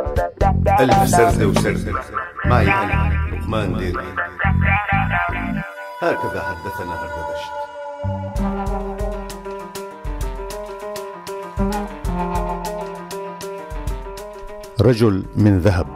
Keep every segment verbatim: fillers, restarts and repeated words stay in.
ألف سردة وسردة معي أنا لقمان ديري. هكذا حدثنا هردبشت. رجل من ذهب.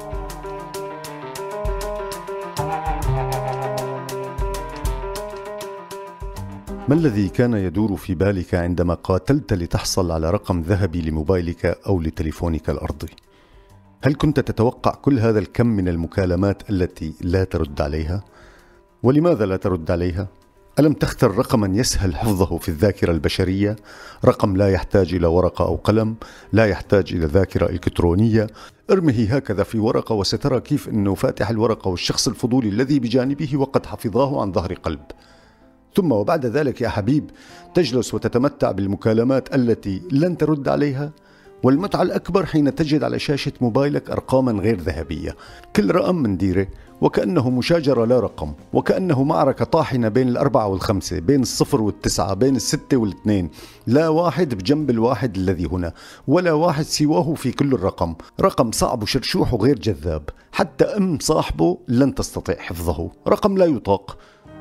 ما الذي كان يدور في بالك عندما قاتلت لتحصل على رقم ذهبي لموبايلك أو لتليفونك الأرضي؟ هل كنت تتوقع كل هذا الكم من المكالمات التي لا ترد عليها؟ ولماذا لا ترد عليها؟ ألم تختر رقما يسهل حفظه في الذاكرة البشرية؟ رقم لا يحتاج إلى ورقة أو قلم، لا يحتاج إلى ذاكرة إلكترونية. ارمه هكذا في ورقة وسترى كيف أنه فاتح الورقة والشخص الفضولي الذي بجانبه وقد حفظاه عن ظهر قلب. ثم وبعد ذلك يا حبيب تجلس وتتمتع بالمكالمات التي لن ترد عليها. والمتعة الأكبر حين تجد على شاشة موبايلك أرقاما غير ذهبية، كل رقم من ديرة وكأنه مشاجرة لا رقم، وكأنه معركة طاحنة بين الأربعة والخمسة، بين الصفر والتسعة، بين الستة والاثنين، لا واحد بجنب الواحد الذي هنا، ولا واحد سواه في كل الرقم. رقم صعب وشرشوح وغير جذاب، حتى أم صاحبه لن تستطيع حفظه. رقم لا يطاق.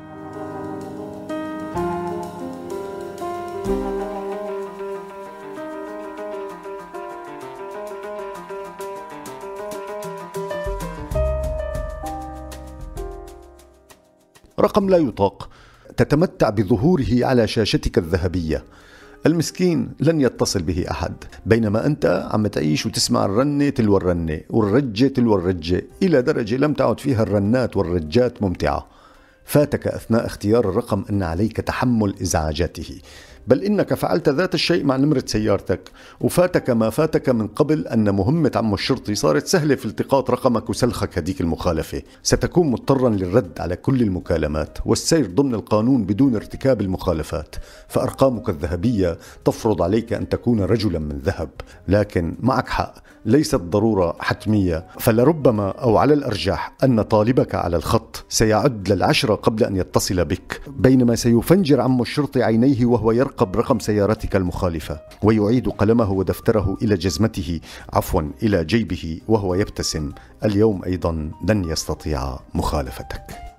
رقم لا يطاق. تتمتع بظهوره على شاشتك الذهبية. المسكين لن يتصل به أحد، بينما أنت عم تعيش وتسمع الرنة تلو الرنة والرجة تلو الرجة، إلى درجة لم تعد فيها الرنات والرجات ممتعة. فاتك أثناء اختيار الرقم أن عليك تحمل إزعاجاته، بل إنك فعلت ذات الشيء مع نمرة سيارتك. وفاتك ما فاتك من قبل أن مهمة عمو الشرطي صارت سهلة في التقاط رقمك وسلخك هديك المخالفة. ستكون مضطرا للرد على كل المكالمات والسير ضمن القانون بدون ارتكاب المخالفات، فأرقامك الذهبية تفرض عليك أن تكون رجلا من ذهب. لكن معك حق، ليست ضرورة حتمية، فلربما أو على الأرجح أن طالبك على الخط سيعد للعشرة قبل أن يتصل بك، بينما سيفنجر عمو الشرطي عينيه وهو يرقب رقم سيارتك المخالفة، ويعيد قلمه ودفتره إلى جزمته، عفوا إلى جيبه، وهو يبتسم. اليوم أيضا لن يستطيع مخالفتك.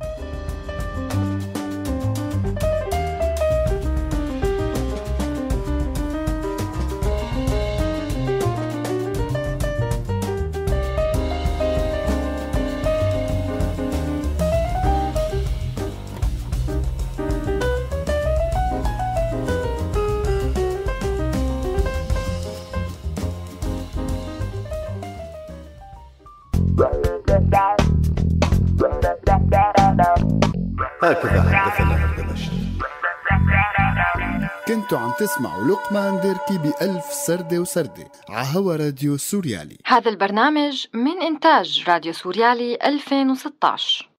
هكذا حدثنا هردبشت. كنتوا عم تسمعوا لقمان ديركي بألف سردة وسردة عهوا راديو سوريالي. هذا البرنامج من إنتاج راديو سوريالي ألفين وستة عشر.